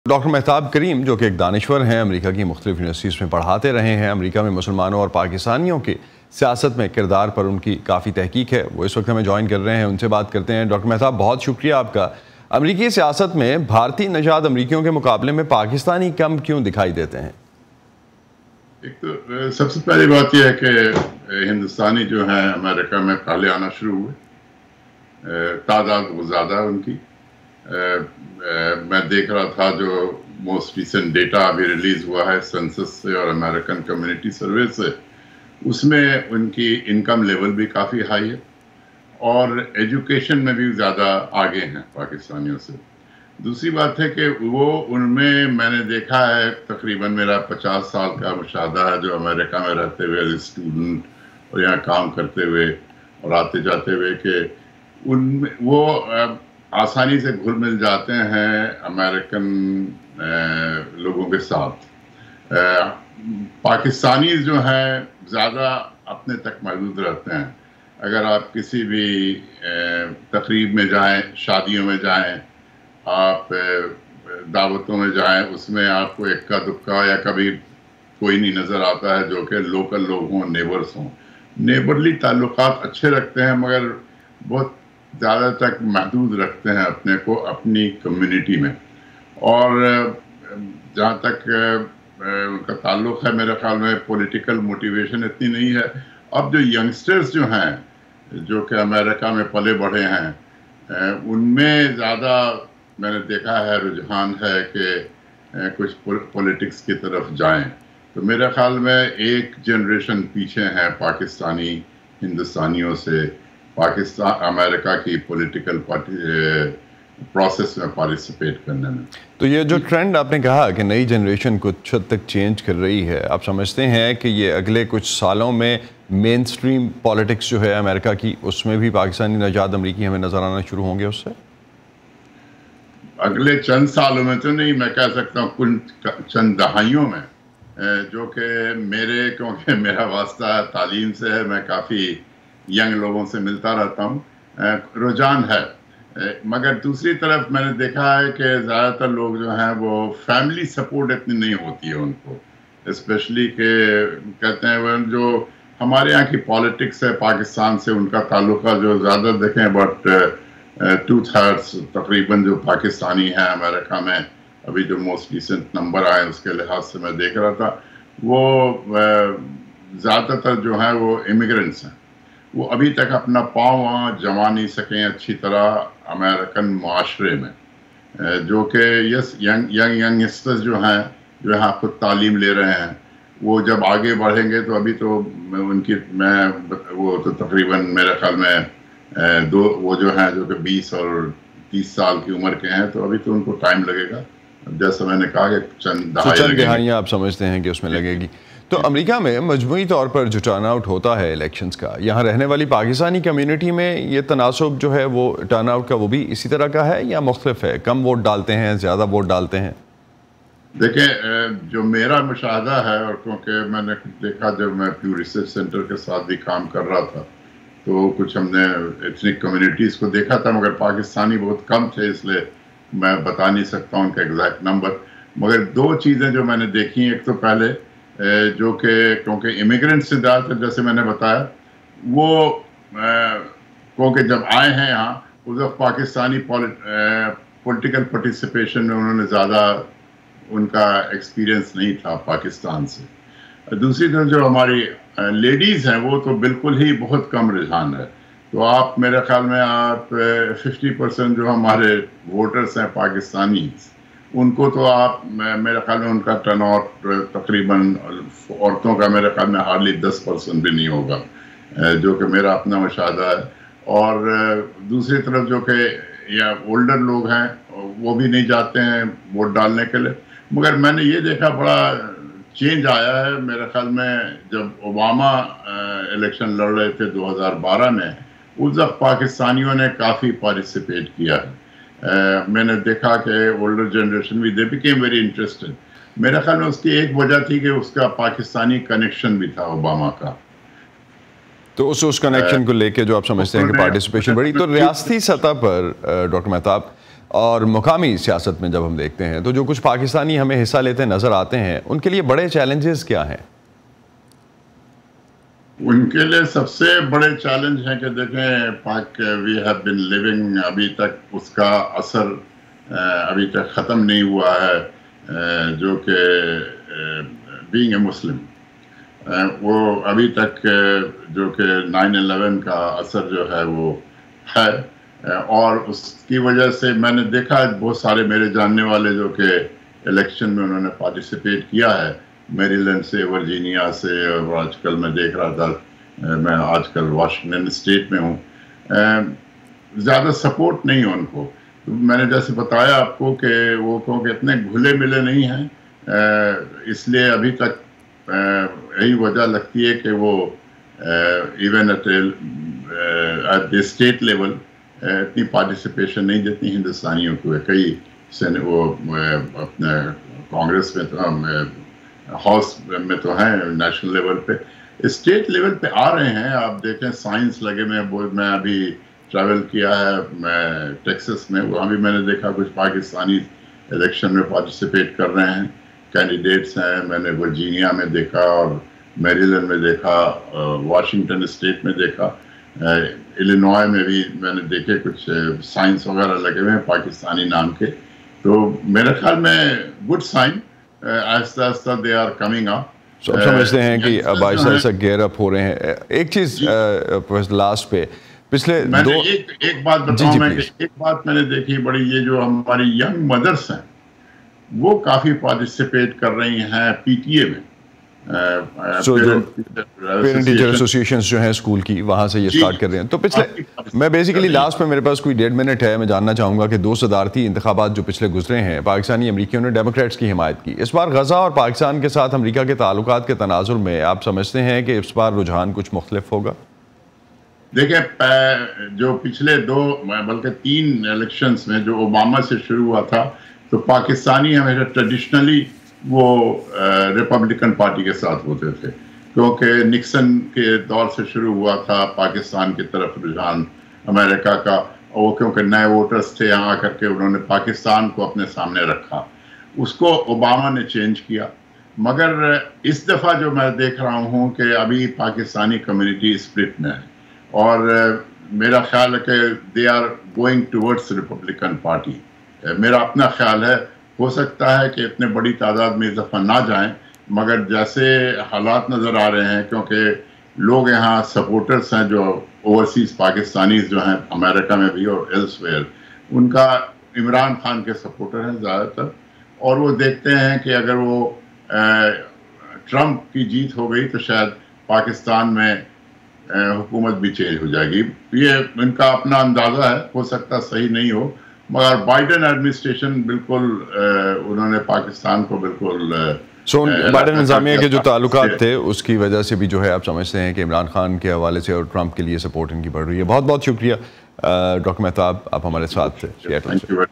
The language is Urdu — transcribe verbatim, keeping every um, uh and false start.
ڈاکٹر مہتاب کریم جو کہ ایک دانشور ہیں، امریکہ کی مختلف یونیورسٹیز میں پڑھاتے رہے ہیں، امریکہ میں مسلمانوں اور پاکستانیوں کے سیاست میں کردار پر ان کی کافی تحقیق ہے، وہ اس وقت ہمیں جوائن کر رہے ہیں، ان سے بات کرتے ہیں۔ ڈاکٹر مہتاب، بہت شکریہ آپ کا۔ امریکی سیاست میں بھارتی نژاد امریکیوں کے مقابلے میں پاکستانی کم کیوں دکھائی دیتے ہیں؟ ایک تو سب سے پہلی بات یہ ہے کہ ہندوستانی جو ہیں امریکہ میں پہلے آنا شروع ہوئے، تعداد بہت زیادہ ہے ان کی۔ میں دیکھ رہا تھا جو موسٹ ریسنٹ ڈیٹا ابھی ریلیز ہوا ہے سینسس سے اور امریکن کمیونٹی سروے سے، اس میں ان کی انکم لیول بھی کافی ہائی ہے اور ایجوکیشن میں بھی زیادہ آگے ہیں پاکستانیوں سے۔ دوسری بات ہے کہ وہ ان میں میں نے دیکھا ہے، تقریباً میرا پچاس سال کا مشاہدہ ہے جو امریکہ میں رہتے ہوئے ایز اسٹوڈنٹ اور یہاں کام کرتے ہوئے اور آتے جاتے ہوئے، کہ ان میں وہ آسانی سے گھل مل جاتے ہیں امریکن لوگوں کے ساتھ۔ پاکستانی جو ہیں زیادہ اپنے تک محدود رہتے ہیں۔ اگر آپ کسی بھی تقریب میں جائیں، شادیوں میں جائیں، آپ دعوتوں میں جائیں، اس میں آپ کو اکا دکا یا کبھی کوئی نہیں نظر آتا ہے جو کہ لوکل لوگ ہوں، نیبرز ہوں۔ نیبرلی تعلقات اچھے رکھتے ہیں مگر بہت زیادہ تک محدود رکھتے ہیں اپنے کو اپنی کمیونٹی میں۔ اور جہاں تک ان کا تعلق ہے، میرے خیال میں پولیٹیکل موٹیویشن اتنی نہیں ہے۔ اب جو ینگسٹرز جو ہیں جو کہ امریکہ میں پلے بڑھے ہیں، ان میں زیادہ میں نے دیکھا ہے رجحان ہے کہ کچھ پولیٹکس کی طرف جائیں۔ تو میرے خیال میں ایک جنریشن پیچھے ہیں پاکستانی ہندوستانیوں سے پاکستان امریکہ کی پولیٹیکل پروسیس میں پارٹیسپیٹ کرنے میں۔ تو یہ جو ٹرینڈ آپ نے کہا کہ نئی جنریشن کچھ حد تک چینج کر رہی ہے، آپ سمجھتے ہیں کہ یہ اگلے کچھ سالوں میں مین سٹریم پالیٹکس جو ہے امریکہ کی، اس میں بھی پاکستانی نژاد امریکی ہمیں نظر آنا شروع ہوں گے اس سے؟ اگلے چند سالوں میں تو نہیں، میں کہہ سکتا ہوں کچھ چند دہائیوں میں، جو کہ میرے کیونکہ میرا واسطہ تعلیم سے ہے، میں کافی ینگ لوگوں سے ملتا رہتا ہوں، رجحان ہے۔ مگر دوسری طرف میں نے دیکھا ہے کہ زیادہ تر لوگ جو ہیں وہ فیملی سپورٹ اتنی نہیں ہوتی ہے ان کو، اسپیشلی کہ کہتے ہیں وہ جو ہمارے یہاں کی پالیٹکس ہے پاکستان سے، ان کا تعلقہ جو زیادہ دیکھیں بٹ ٹو تھرڈس تقریباً جو پاکستانی ہیں امریکہ میں، ابھی جو موسٹ ریسنٹ نمبر آئے اس کے لحاظ سے میں دیکھ رہا تھا، وہ زیادہ تر جو ہیں وہ امیگرنٹس ہیں۔ وہ ابھی تک اپنا پاؤں وہاں جما نہیں سکیں اچھی طرح امریکن معاشرے میں، جو کہ یس ینگ ینگ ینگسٹرز جو ہیں جو یہاں خود تعلیم لے رہے ہیں، وہ جب آگے بڑھیں گے تو ابھی تو ان کی میں وہ تو تقریباً میرے خیال میں دو وہ جو ہیں جو کہ بیس اور تیس سال کی عمر کے ہیں، تو ابھی تو ان کو ٹائم لگے گا، جیسا میں نے کہا کہ چند دہائیاں آپ سمجھتے ہیں کہ اس میں لگے گی۔ تو امریکہ میں مجموعی طور پر جو ٹرن آؤٹ ہوتا ہے الیکشنز کا، یہاں رہنے والی پاکستانی کمیونٹی میں یہ تناسب جو ہے وہ ٹرن آؤٹ کا وہ بھی اسی طرح کا ہے یا مختلف ہے؟ کم ووٹ ڈالتے ہیں، زیادہ ووٹ ڈالتے ہیں؟ دیکھیں، جو میرا مشاہدہ ہے، اور کیونکہ میں نے دیکھا جب میں پیو ریسرچ سینٹر کے ساتھ بھی کام کر رہا تھا تو کچھ ہم نے ایتھنک کمیونٹیز کو دیکھا تھا، مگر پاکستانی بہت کم تھے، اس لیے میں بتا نہیں سکتا ان کا ایگزیکٹ نمبر۔ مگر دو چیزیں جو میں نے دیکھی، ایک تو پہلے جو کہ کیونکہ امیگرنٹ سے زیادہ تر جیسے میں نے بتایا، وہ کیونکہ جب آئے ہیں یہاں اس وقت پاکستانی پولیٹیکل پارٹیسپیشن میں انہوں نے زیادہ ان کا ایکسپیرینس نہیں تھا پاکستان سے۔ دوسری طرف جو ہماری لیڈیز ہیں وہ تو بالکل ہی بہت کم رجحان ہے، تو آپ میرے خیال میں آپ ففٹی پرسینٹ جو ہمارے ووٹرس ہیں پاکستانی، ان کو تو آپ میرے خیال میں ان کا ٹرن آؤٹ تقریباً عورتوں کا میرے خیال میں ہارڈلی دس پرسینٹ بھی نہیں ہوگا، جو کہ میرا اپنا مشاہدہ ہے۔ اور دوسری طرف جو کہ یا اولڈر لوگ ہیں وہ بھی نہیں جاتے ہیں ووٹ ڈالنے کے لیے۔ مگر میں نے یہ دیکھا بڑا چینج آیا ہے میرے خیال میں، جب اوباما الیکشن لڑ رہے تھے دو ہزار بارہ میں، اس وقت پاکستانیوں نے کافی پارٹیسپیٹ کیا ہے۔ میں نے دیکھا کہ اولڈر جنریشن بھی دے بیکیم ویری انٹرسٹڈ۔ میرے خیال میں اس کی ایک وجہ تھی کہ اس کا پاکستانی کنیکشن بھی تھا اوباما کا، تو اس اس کنیکشن کو لے کے جو آپ سمجھتے ہیں کہ پارٹیسپیشن بڑی۔ تو ریاستی سطح پر ڈاکٹر مہتاب اور مقامی سیاست میں جب ہم دیکھتے ہیں تو جو کچھ پاکستانی ہمیں حصہ لیتے نظر آتے ہیں ان کے لیے بڑے چیلنجز کیا ہیں؟ ان کے لیے سب سے بڑے چیلنج ہیں کہ دیکھیں پاک وی ہیو بن لیونگ، ابھی تک اس کا اثر ابھی تک ختم نہیں ہوا ہے، جو کہ بینگ اے مسلم وہ ابھی تک جو کہ نائن الیون کا اثر جو ہے وہ ہے، اور اس کی وجہ سے میں نے دیکھا بہت سارے میرے جاننے والے جو کہ الیکشن میں انہوں نے پارٹیسپیٹ کیا ہے، میری لینڈ سے، ورجینیا سے، اور آج کل میں دیکھ رہا تھا، میں آج کل واشنگٹن اسٹیٹ میں ہوں، زیادہ سپورٹ نہیں ہے ان کو۔ میں نے جیسے بتایا آپ کو کہ وہ کیونکہ اتنے گھلے ملے نہیں ہیں، اس لیے ابھی تک یہی وجہ لگتی ہے کہ وہ even at at the state level اتنی پارٹیسپیشن نہیں دیتی ہندوستانیوں کو۔ کئی وہ اپنے کانگریس میں تو ہاؤس میں تو ہیں، نیشنل لیول پہ، اسٹیٹ لیول پہ آ رہے ہیں۔ آپ دیکھیں سائنس لگے میں میں ابھی ٹریول کیا ہے میں ٹیکسس میں، وہاں بھی میں نے دیکھا کچھ پاکستانی الیکشن میں پارٹیسپیٹ کر رہے ہیں، کینڈیڈیٹس ہیں۔ میں نے ورجینیا میں دیکھا اور میریلینڈ میں دیکھا، واشنگٹن اسٹیٹ میں دیکھا، الینوائے میں بھی میں نے دیکھے کچھ سائنس وغیرہ لگے ہوئے ہیں پاکستانی نام کے۔ تو میرے خیال میں گڈ سائن، آہستہ آہستہ دے آر کمنگ اپ۔ سب سمجھتے ہیں کہ اب آہستہ آہستہ گیئر اپ ہو رہے ہیں۔ ایک چیز لاسٹ پہ پچھلے میں دو ایک ایک بات بتاؤں میں کہ ایک بات میں نے دیکھی بڑی، یہ جو ہماری ینگ مدرس ہیں وہ کافی پارٹیسپیٹ کر رہی ہیں پی ٹی اے میں، پیرنٹ ٹیچر ایسوسیشنز جو ہیں اسکول کی، وہاں سے یہ اسٹارٹ کر رہے ہیں۔ تو پچھلے میں بیسیکلی لاسٹ میں میرے پاس کوئی ڈیڑھ منٹ ہے، میں جاننا چاہوں گا کہ دو صدارتی انتخابات جو پچھلے گزرے ہیں پاکستانی امریکیوں نے ڈیموکریٹس کی حمایت کی، اس بار غزہ اور پاکستان کے ساتھ امریکہ کے تعلقات کے تناظر میں آپ سمجھتے ہیں کہ اس بار رجحان کچھ مختلف ہوگا؟ دیکھیں جو پچھلے دو بلکہ تین الیکشنز میں جو اوباما سے شروع ہوا تھا تو پاکستانی ہمیشہ ٹریڈیشنلی وہ ریپبلکن پارٹی کے ساتھ ہوتے تھے، کیونکہ نکسن کے دور سے شروع ہوا تھا پاکستان کی طرف رجحان امریکہ کا، اور وہ کیونکہ نئے ووٹرز تھے یہاں کر کے انہوں نے پاکستان کو اپنے سامنے رکھا، اس کو اوباما نے چینج کیا۔ مگر اس دفعہ جو میں دیکھ رہا ہوں کہ ابھی پاکستانی کمیونٹی اسپلٹ میں ہے، اور میرا خیال ہے کہ they are going towards Republican party. میرا اپنا خیال ہے، ہو سکتا ہے کہ اتنے بڑی تعداد میں اس دفعہ نہ جائیں، مگر جیسے حالات نظر آ رہے ہیں، کیونکہ لوگ یہاں سپورٹرز ہیں جو اوورسیز پاکستانیز جو ہیں امریکہ میں بھی اور ایلس ویئر، ان کا عمران خان کے سپورٹر ہیں زیادہ تر، اور وہ دیکھتے ہیں کہ اگر وہ ٹرمپ کی جیت ہو گئی تو شاید پاکستان میں حکومت بھی چینج ہو جائے گی۔ یہ ان کا اپنا اندازہ ہے، ہو سکتا صحیح نہیں ہو، مگر بائیڈن ایڈمنسٹریشن بالکل انہوں نے پاکستان کو بالکل سو بائیڈن انتظامیہ کے جو تعلقات تھے اس کی وجہ سے بھی جو ہے آپ سمجھتے ہیں کہ عمران خان کے حوالے سے اور ٹرمپ کے لیے سپورٹ ان کی بڑھ رہی ہے۔ بہت بہت شکریہ ڈاکٹر مہتاب، آپ ہمارے ساتھ تھے۔